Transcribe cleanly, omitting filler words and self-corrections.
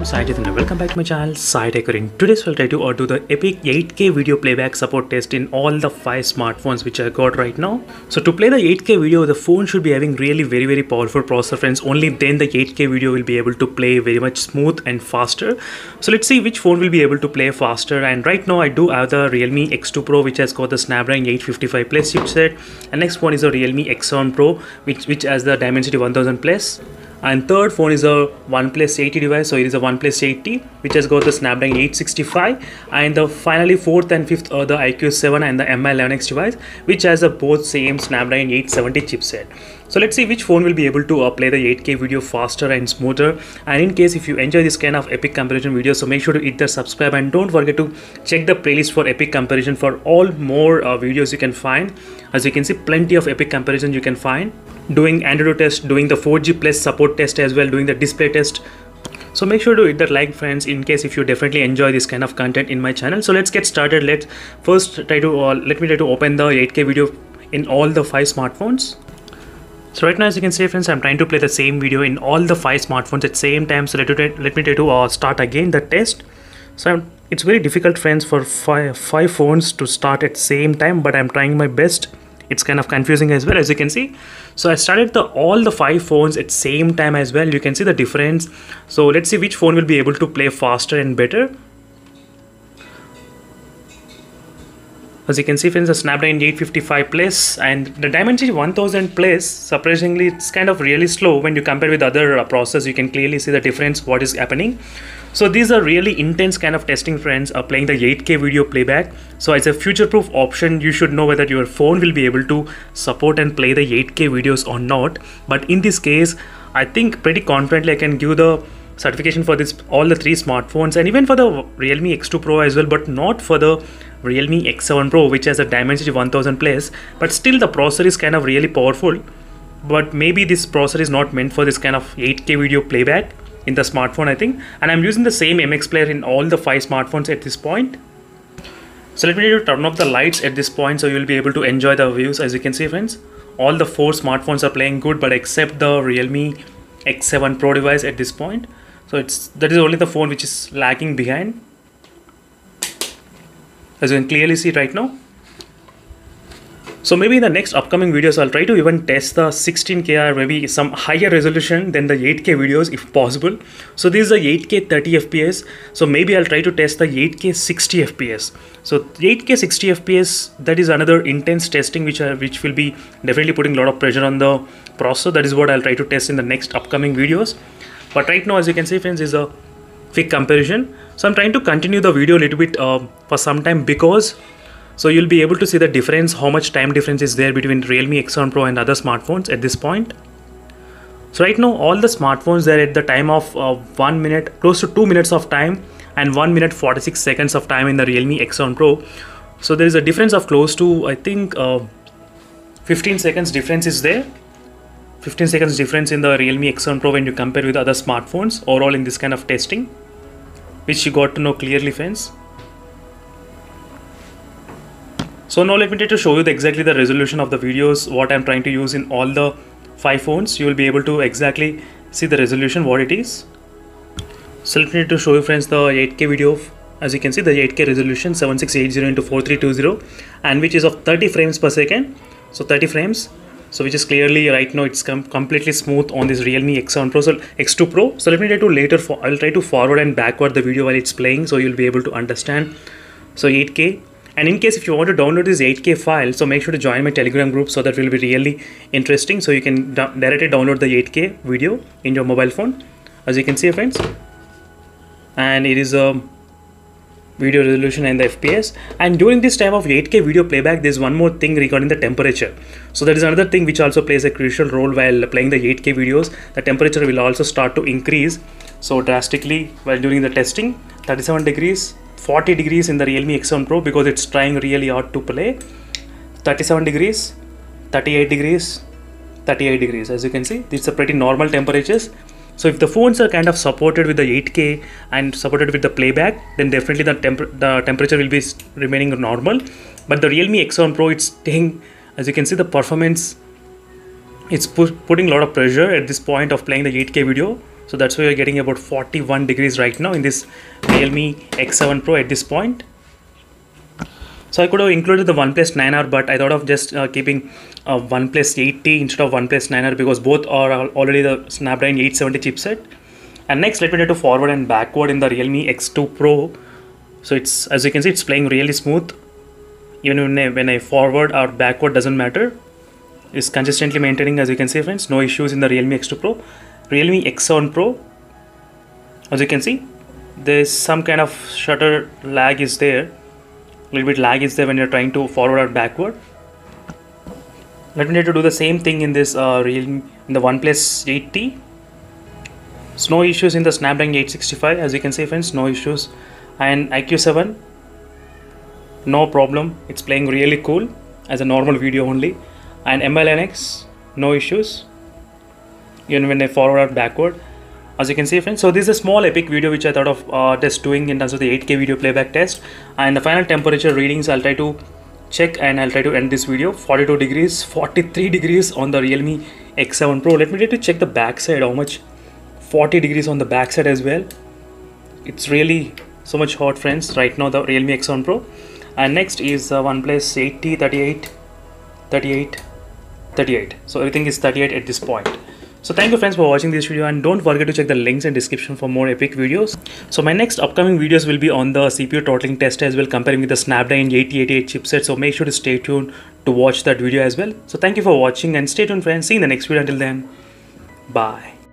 Sai Chaitanya. Welcome back to my channel Sai Techering. Today we'll try to do the epic 8K video playback support test in all the 5 smartphones which I got right now. So to play the 8K video, the phone should be having really very powerful processor, friends. Only then the 8K video will be able to play very much smooth and faster. So let's see which phone will be able to play faster. And right now I do have the Realme X2 Pro, which has got the Snapdragon 855 Plus chipset. And next one is the Realme X7 Pro, which has the Dimensity 1000 Plus. And third phone is a OnePlus 80 device, so it is a OnePlus 80 which has got the Snapdragon 865. And the finally fourth and fifth are the IQ7 and the Mi11X device, which has a both same Snapdragon 870 chipset. So let's see which phone will be able to play the 8K video faster and smoother. And in case if you enjoy this kind of epic comparison videos, so make sure to hit the subscribe and don't forget to check the playlist for epic comparison for all more videos you can find. As you can see, plenty of epic comparison you can find, doing Android test, doing the 4G plus support test as well, doing the display test. So make sure to hit that like, friends, in case if you definitely enjoy this kind of content in my channel. So let's get started. Let's first try to let me try to open the 8K video in all the 5 smartphones. So right now, as you can see, friends, I'm trying to play the same video in all the 5 smartphones at same time. So let me try to start again the test. So it's very difficult, friends, for five phones to start at same time, but I'm trying my best. It's kind of confusing as well, as you can see. So I started all the 5 phones at same time as well. You can see the difference. So let's see which phone will be able to play faster and better. As you can see, friends, the Snapdragon 855 Plus and the Dimensity 1000 Plus, surprisingly, it's kind of really slow when you compare with other processors. You can clearly see the difference, what is happening. So these are really intense kind of testing, friends, playing the 8K video playback. So as a future-proof option, you should know whether your phone will be able to support and play the 8K videos or not. But in this case, I think pretty confidently I can give the certification for all the 3 smartphones, and even for the Realme X2 Pro as well, but not for the Realme X7 Pro, which has a Dimensity 1000 Plus. But still the processor is kind of really powerful, but maybe this processor is not meant for this kind of 8K video playback in the smartphone, I think. And I'm using the same MX player in all the 5 smartphones at this point. So let me turn off the lights at this point so you'll be able to enjoy the views. As you can see, friends, all the 4 smartphones are playing good, but except the Realme X7 Pro device at this point. So that is only the phone which is lagging behind, as you can clearly see right now. So maybe in the next upcoming videos, I'll try to even test the 16K or maybe some higher resolution than the 8K videos if possible. So this is a 8K 30 FPS. So maybe I'll try to test the 8K 60 FPS. So 8K 60 FPS, that is another intense testing which will be definitely putting a lot of pressure on the processor. That is what I'll try to test in the next upcoming videos. But right now, as you can see, friends, is a quick comparison. So I'm trying to continue the video a little bit for some time, because so you'll be able to see the difference, how much time difference is there between Realme X7 Pro and other smartphones at this point. So right now, all the smartphones, they're at the time of 1 minute, close to 2 minutes of time, and 1 minute 46 seconds of time in the Realme X7 Pro. So there is a difference of close to, I think, 15 seconds difference is there. 15 seconds difference in the Realme X7 Pro when you compare with other smartphones overall in this kind of testing, which you got to know clearly, friends. So now let me try to show you exactly the resolution of the videos, what I'm trying to use in all the 5 phones. You will be able to exactly see the resolution, what it is. So let me try to show you, friends, the 8K video. As you can see, the 8K resolution 7680 into 4320, and which is of 30 frames per second. So 30 frames. So which is clearly right now it's completely smooth on this Realme X7 Pro, so X2 Pro. So let me try to I'll try to forward and backward the video while it's playing, so you'll be able to understand. So 8K. And in case if you want to download this 8K file, so make sure to join my Telegram group, so that will be really interesting. So you can directly download the 8K video in your mobile phone, as you can see, friends. And it is a video resolution and the FPS. And during this time of 8K video playback, there's one more thing regarding the temperature. So that is another thing which also plays a crucial role while playing the 8K videos. The temperature will also start to increase so drastically while doing the testing. 37 degrees, 40 degrees in the Realme X7 Pro, because it's trying really hard to play. 37 degrees, 38 degrees, 38 degrees. As you can see, these are pretty normal temperatures. So if the phones are kind of supported with the 8K and supported with the playback, then definitely the temperature will be remaining normal. But the Realme X7 Pro, it's staying, as you can see, the performance, it's putting a lot of pressure at this point of playing the 8K video. So that's why you're getting about 41 degrees right now in this Realme X7 Pro at this point. So I could have included the OnePlus 9R, but I thought of just keeping OnePlus 8T instead of OnePlus 9R because both are already the Snapdragon 870 chipset. And next, let me try to forward and backward in the Realme X2 Pro. So it's, as you can see, it's playing really smooth. Even when I forward or backward, doesn't matter. It's consistently maintaining, as you can see, friends. No issues in the Realme X2 Pro. Realme X7 Pro, as you can see, there's some kind of shutter lag is there. A little bit lag is there when you're trying to forward or backward. Let me try to do the same thing in this Realme, in the OnePlus 8T. So no issues in the Snapdragon 865, as you can see, friends, no issues. And IQ7, no problem, it's playing really cool as a normal video only. And MLNX, no issues even when I forward or backward, as you can see, friends. So this is a small epic video which I thought of just doing in terms of the 8K video playback test. And the final temperature readings I'll try to check, and I'll try to end this video. 42 degrees, 43 degrees on the Realme X7 Pro. Let me try to check the backside, how much. 40 degrees on the backside as well. It's really so much hot, friends, right now, the Realme X7 Pro. And next is OnePlus 8T, 38, 38, 38. So everything is 38 at this point. So thank you, friends, for watching this video, and don't forget to check the links in description for more epic videos. So my next upcoming videos will be on the CPU throttling test as well, comparing with the Snapdragon 8088 chipset. So make sure to stay tuned to watch that video as well. So thank you for watching, and stay tuned, friends. See you in the next video. Until then, bye.